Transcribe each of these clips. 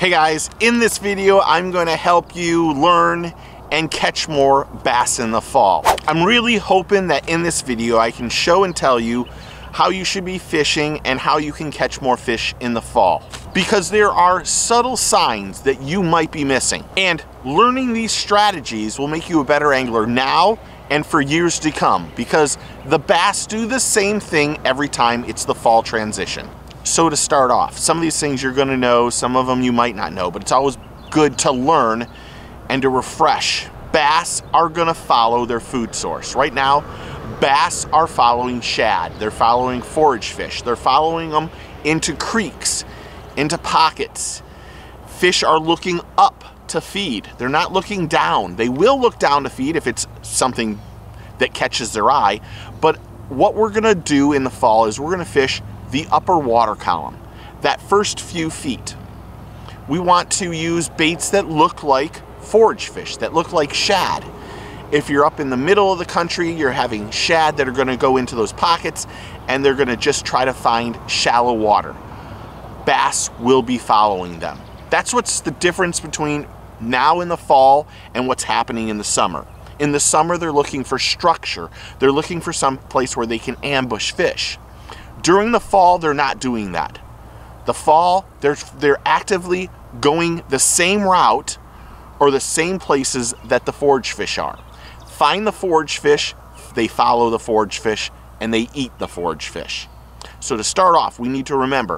Hey guys, in this video I'm going to help you learn and catch more bass in the fall. I'm really hoping that in this video I can show and tell you how you should be fishing and how you can catch more fish in the fall. Because there are subtle signs that you might be missing. And learning these strategies will make you a better angler now and for years to come, because the bass do the same thing every time it's the fall transition. So to start off, some of these things you're gonna know, some of them you might not know, but it's always good to learn and to refresh. Bass are gonna follow their food source. Right now, bass are following shad. They're following forage fish. They're following them into creeks, into pockets. Fish are looking up to feed. They're not looking down. They will look down to feed if it's something that catches their eye, but what we're gonna do in the fall is we're gonna fish the upper water column, that first few feet. We want to use baits that look like forage fish, that look like shad. If you're up in the middle of the country, you're having shad that are gonna go into those pockets and they're gonna just try to find shallow water. Bass will be following them. That's what's the difference between now in the fall and what's happening in the summer. In the summer, they're looking for structure. They're looking for some place where they can ambush fish. During the fall, they're not doing that. The fall, they're actively going the same route or the same places that the forage fish are. Find the forage fish, they follow the forage fish, and they eat the forage fish. So to start off, we need to remember,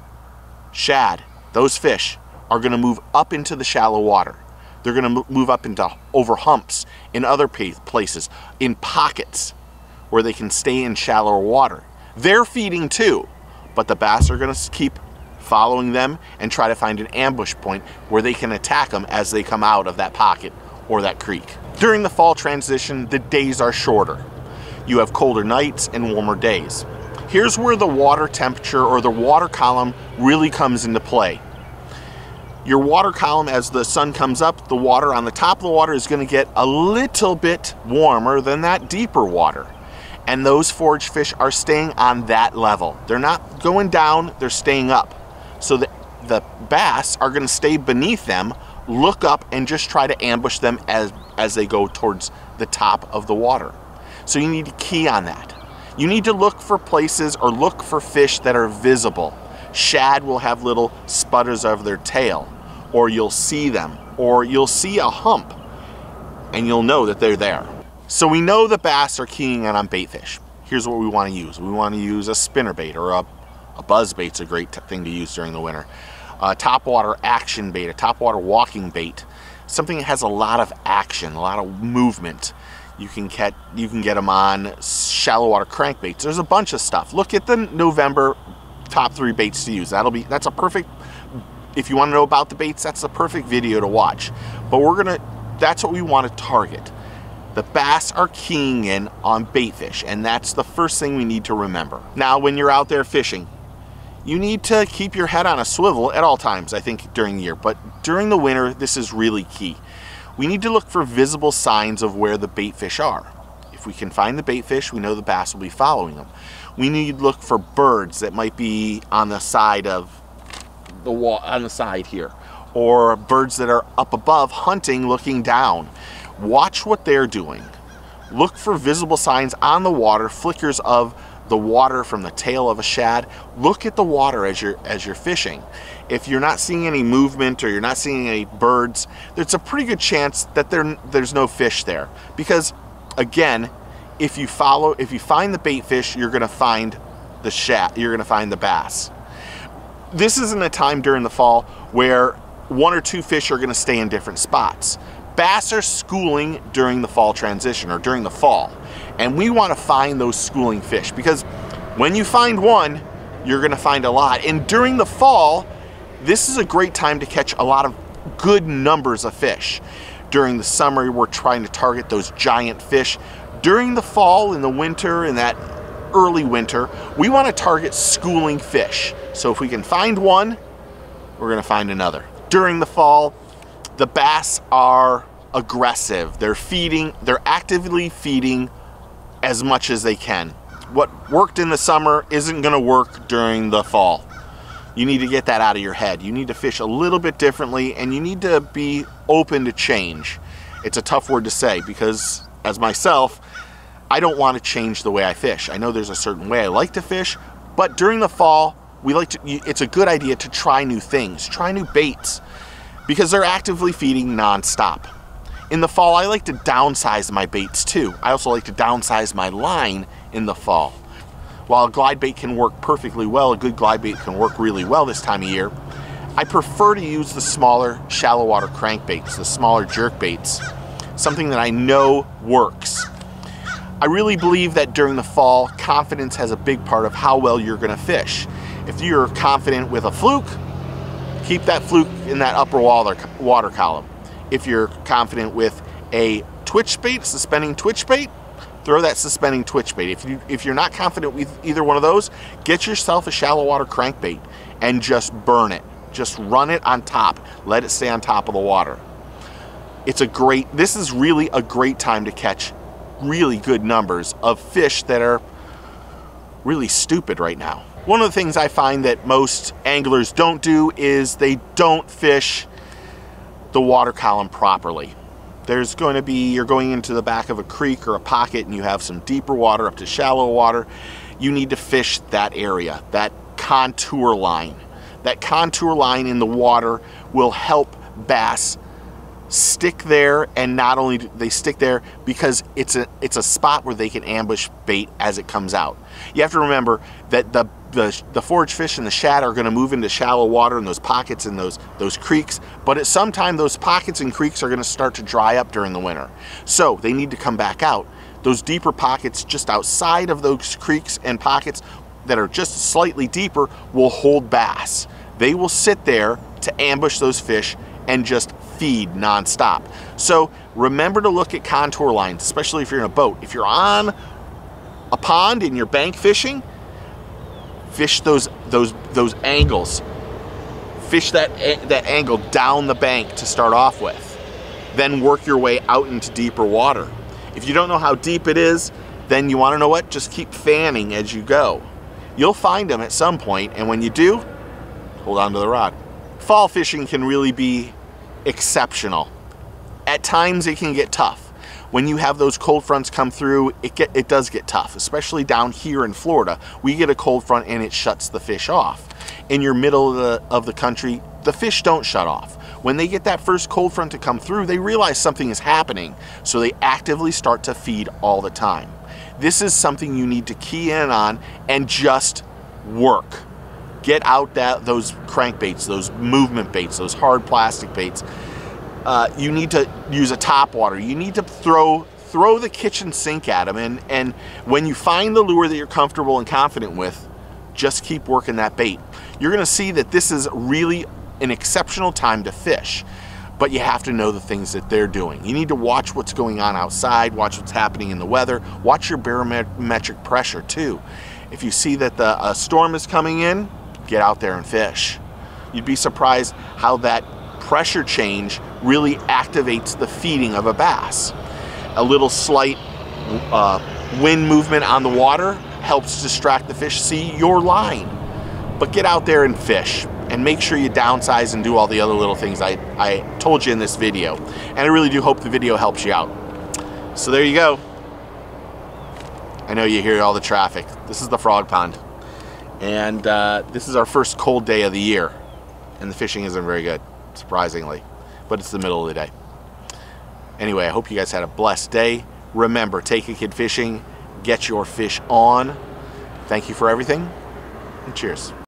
shad, those fish, are gonna move up into the shallow water. They're gonna move up into over humps, in other places, in pockets where they can stay in shallower water. They're feeding too, but the bass are gonna keep following them and try to find an ambush point where they can attack them as they come out of that pocket or that creek. During the fall transition, the days are shorter. You have colder nights and warmer days. Here's where the water temperature or the water column really comes into play. Your water column, as the sun comes up, the water on the top of the water is gonna get a little bit warmer than that deeper water. And those forage fish are staying on that level. They're not going down, they're staying up. So the bass are gonna stay beneath them, look up, and just try to ambush them as they go towards the top of the water. So you need to key on that. You need to look for places or look for fish that are visible. Shad will have little sputters of their tail, or you'll see them, or you'll see a hump, and you'll know that they're there. So we know the bass are keying on bait fish. Here's what we want to use. We want to use a spinnerbait, or a buzz bait's a great thing to use during the winter. A topwater action bait, a topwater walking bait, something that has a lot of action, a lot of movement. You can get them on shallow water crankbaits. There's a bunch of stuff. Look at the November top 3 baits to use. That's a perfect, if you want to know about the baits, that's a perfect video to watch. But that's what we want to target. The bass are keying in on bait fish, and that's the first thing we need to remember. Now, when you're out there fishing, you need to keep your head on a swivel at all times, I think, during the year. But during the winter, this is really key. We need to look for visible signs of where the bait fish are. If we can find the bait fish, we know the bass will be following them. We need to look for birds that might be on the side of the wall, on the side here, or birds that are up above hunting, looking down. Watch what they're doing. Look for visible signs on the water, flickers of the water from the tail of a shad. Look at the water as you're fishing. If you're not seeing any movement or you're not seeing any birds, there's a pretty good chance that there's no fish there. Because again, if you find the bait fish, you're gonna find the shad, you're gonna find the bass. This isn't a time during the fall where 1 or 2 fish are gonna stay in different spots. Bass are schooling during the fall transition, or during the fall. And we want to find those schooling fish, because when you find one, you're going to find a lot. And during the fall, this is a great time to catch a lot of good numbers of fish. During the summer, we're trying to target those giant fish. During the fall, in the winter, in that early winter, we want to target schooling fish. So if we can find one, we're going to find another. During the fall, the bass are aggressive. They're actively feeding as much as they can. What worked in the summer isn't gonna work during the fall. You need to get that out of your head. You need to fish a little bit differently, and you need to be open to change. It's a tough word to say because, as myself, I don't want to change the way I fish. I know there's a certain way I like to fish, but during the fall, it's a good idea to try new things, try new baits, because they're actively feeding nonstop. In the fall, I like to downsize my baits too. I also like to downsize my line in the fall. While a glide bait can work perfectly well, a good glide bait can work really well this time of year, I prefer to use the smaller shallow water crankbaits, the smaller jerk baits, something that I know works. I really believe that during the fall, confidence has a big part of how well you're going to fish. If you're confident with a fluke, keep that fluke in that upper water column. If you're confident with a twitch bait, suspending twitch bait, throw that suspending twitch bait. If you're not confident with either one of those, get yourself a shallow water crankbait and just burn it. Just run it on top. Let it stay on top of the water. This is really a great time to catch really good numbers of fish that are really stupid right now. One of the things I find that most anglers don't do is they don't fish the water column properly. You're going into the back of a creek or a pocket and you have some deeper water up to shallow water. You need to fish that area, that contour line. That contour line in the water will help bass stick there, and not only do they stick there because it's a spot where they can ambush bait as it comes out. You have to remember that the forage fish and the shad are going to move into shallow water in those pockets and those creeks, but at some time those pockets and creeks are going to start to dry up during the winter. So they need to come back out. Those deeper pockets just outside of those creeks and pockets that are just slightly deeper will hold bass. They will sit there to ambush those fish and just feed nonstop. So remember to look at contour lines, especially if you're in a boat. If you're on a pond and you're bank fishing, fish those angles. Fish that angle down the bank to start off with. Then work your way out into deeper water. If you don't know how deep it is, then you want to know what? Just keep fanning as you go. You'll find them at some point, and when you do, hold on to the rod. Fall fishing can really be exceptional. At times it can get tough. When you have those cold fronts come through, it does get tough, especially down here in Florida. We get a cold front and it shuts the fish off. In your middle of the country, the fish don't shut off. When they get that first cold front to come through, they realize something is happening, so they actively start to feed all the time. This is something you need to key in on and just work. Get out those crankbaits, those movement baits, those hard plastic baits. You need to use a topwater. You need to throw the kitchen sink at them, and when you find the lure that you're comfortable and confident with, just keep working that bait. You're going to see that this is really an exceptional time to fish, but you have to know the things that they're doing. You need to watch what's going on outside, watch what's happening in the weather, watch your barometric pressure too. If you see that a storm is coming in, get out there and fish. You'd be surprised how that pressure change really activates the feeding of a bass. A little slight wind movement on the water helps distract the fish, see your line. But get out there and fish, and make sure you downsize and do all the other little things I told you in this video. And I really do hope the video helps you out. So there you go. I know you hear all the traffic. This is the frog pond. And this is our first cold day of the year, and the fishing isn't very good, surprisingly, but it's the middle of the day. Anyway, I hope you guys had a blessed day. Remember, take a kid fishing, get your fish on. Thank you for everything, and cheers.